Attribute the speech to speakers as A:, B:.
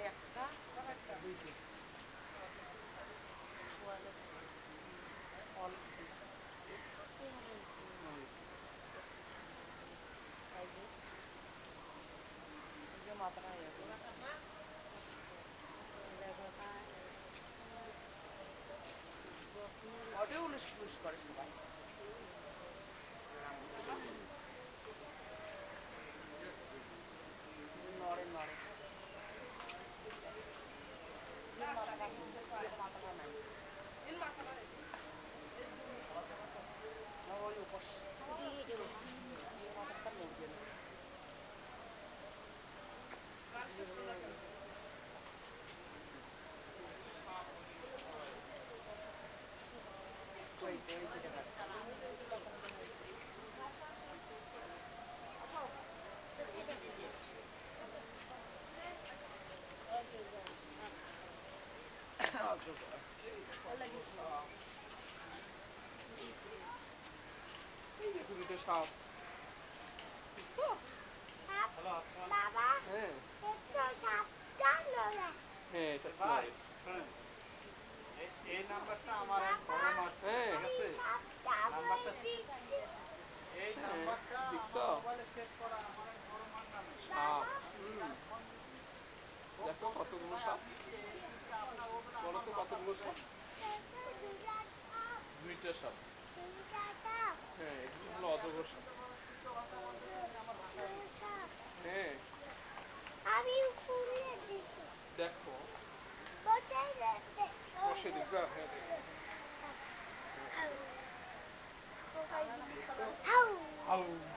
A: একটা দুইটি মাথাটা অডিও উনিশ করে সবাই নড়ে নড়ে ওই উপর মাথাটা নড়বে না দুটো সাপ
B: বাবা হ্যাঁ
C: এই নাম্বারটা আমার এক বড় মাছ ঠিক আছে নাম্বারটা এই নাম্বারটা আমার মোবাইলে সেভ করা আমার এক বড় মার নামে
B: সাপ দেখো কতগুলো সাপ বলো তো কতগুলো সাপ দুইটা সাপ হ্যাঁ এগুলো হলো অজগর সাপ হ্যাঁ
D: আমি খুলে দিছি
B: দেখো
D: বসাই রাখতে
B: বসে দেখবা হ্যাঁ
D: হাউ হাউ